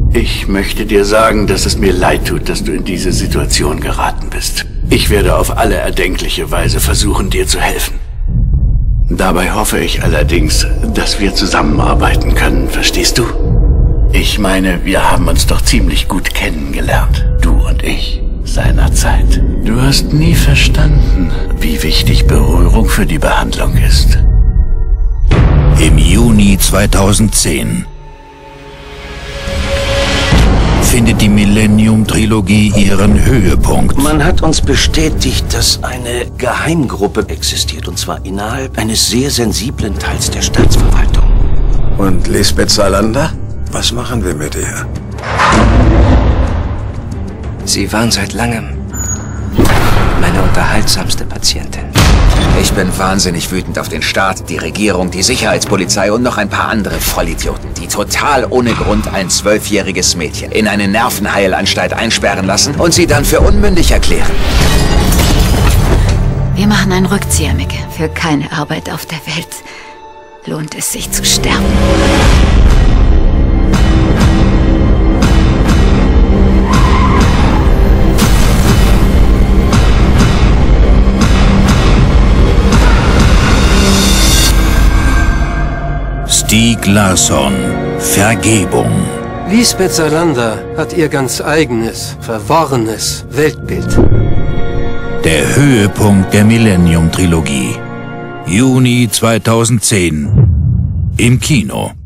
Ich möchte dir sagen, dass es mir leid tut, dass du in diese Situation geraten bist. Ich werde auf alle erdenkliche Weise versuchen, dir zu helfen. Dabei hoffe ich allerdings, dass wir zusammenarbeiten können, verstehst du? Ich meine, wir haben uns doch ziemlich gut kennengelernt, du und ich, seinerzeit. Du hast nie verstanden, wie wichtig Berührung für die Behandlung ist. Im Juni 2010 findet die Millennium-Trilogie ihren Höhepunkt. Man hat uns bestätigt, dass eine Geheimgruppe existiert, und zwar innerhalb eines sehr sensiblen Teils der Staatsverwaltung. Und Lisbeth Salander? Was machen wir mit ihr? Sie waren seit langem meine unterhaltsamste Patientin. Ich bin wahnsinnig wütend auf den Staat, die Regierung, die Sicherheitspolizei und noch ein paar andere Vollidioten, die total ohne Grund ein 12-jähriges Mädchen in eine Nervenheilanstalt einsperren lassen und sie dann für unmündig erklären. Wir machen einen Rückzieher, Micke. Für keine Arbeit auf der Welt lohnt es sich zu sterben. Stieg Larsson, Vergebung. Lisbeth Salander hat ihr ganz eigenes, verworrenes Weltbild. Der Höhepunkt der Millennium-Trilogie. Juni 2010. Im Kino.